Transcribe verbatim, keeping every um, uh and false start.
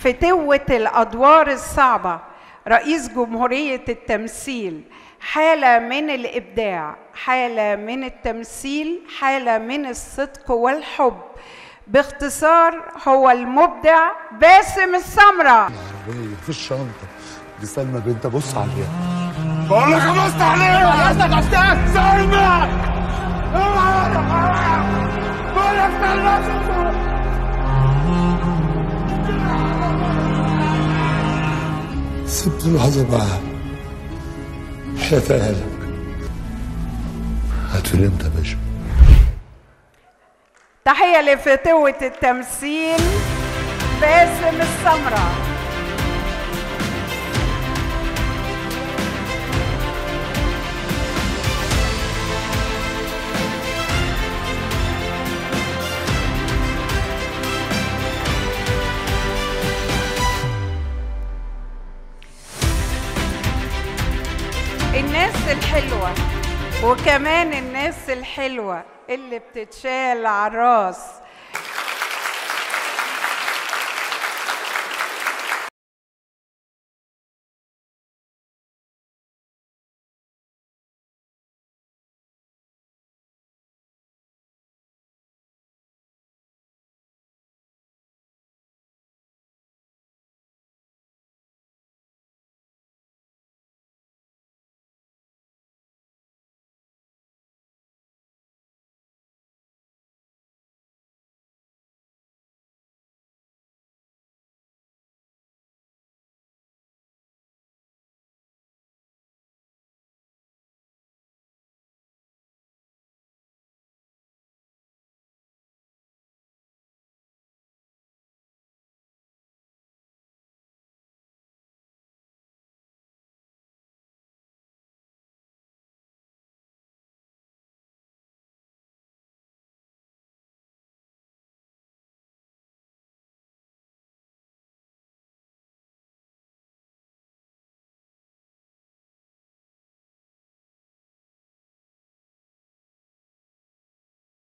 فتوة الأدوار الصعبة رئيس جمهورية التمثيل، حالة من الإبداع، حالة من التمثيل، حالة من الصدق والحب. باختصار هو المبدع باسم السمرة. العربية في الشنطة دي سلمى بنت، بص عليها. بقول لك بص عليها. قصدك يا استاذ سلمى. بقول لك سلمى. سبت لحظة معاها، حياتها لك. هتقول امتى يا باشا؟ تحية لفتوة التمثيل باسم السمرة. الناس الحلوة وكمان الناس الحلوة اللي بتتشال على الراس